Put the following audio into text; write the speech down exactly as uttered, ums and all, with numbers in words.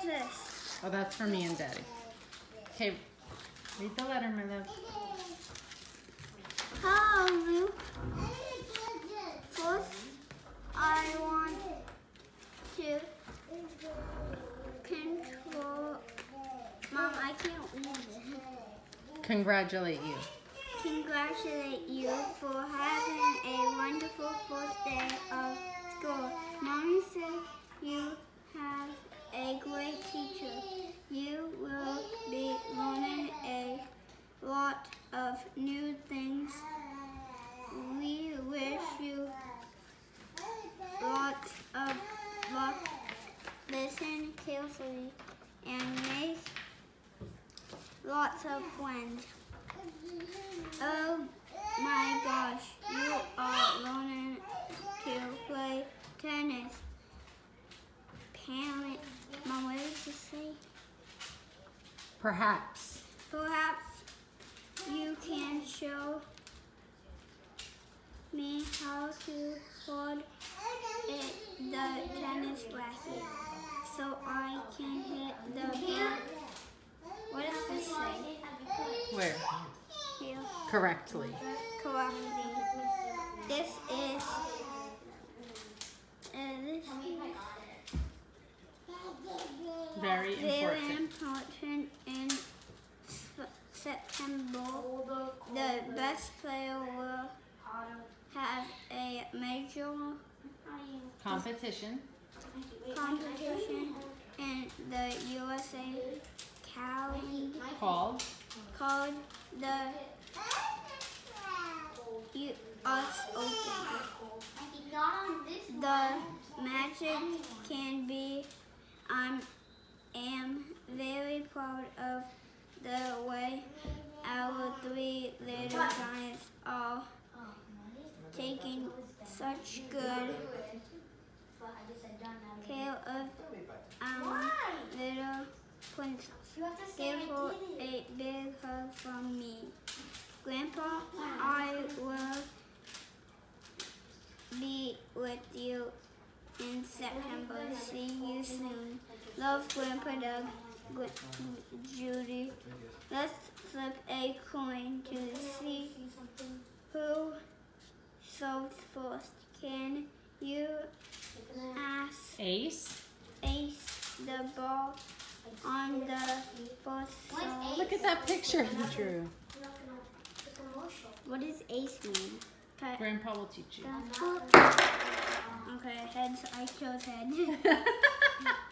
this? Oh, that's for me and Daddy. Okay, read the letter, my love. Hello, Luke. First, I want to control. Mom, I can't read it. Congratulate you. Congratulate you for having a wonderful first day of school. Mommy said you have a great teacher. You will be learning a lot of new things. We wish you lots of luck. Listen carefully and make lots of friends. Oh my gosh, you are learning to play tennis. Parent, Mom, what did you say? Perhaps. Perhaps you can show me how to hold it, the tennis racket so I can hit the ball. What does this say? Where? Here. Correctly. Correctly. This is uh, this Very very important. important in S- September. The best player will have a major Competition. competition in the U S A calendar Called. called the U S Open. The magic can be. I am very proud of the way our three little giants are taking such good care of our little princess. Give her a big hug from me. Grandpa, I will be with you in September. See you soon. Love, Grandpa Doug, Gu- Judy. Let's flip a coin to see who solves first. Can you ask Ace. Ace the ball on the first solve? Look at that picture he drew. What does ace mean? Okay. Grandpa will teach you. Okay, heads. I chose head.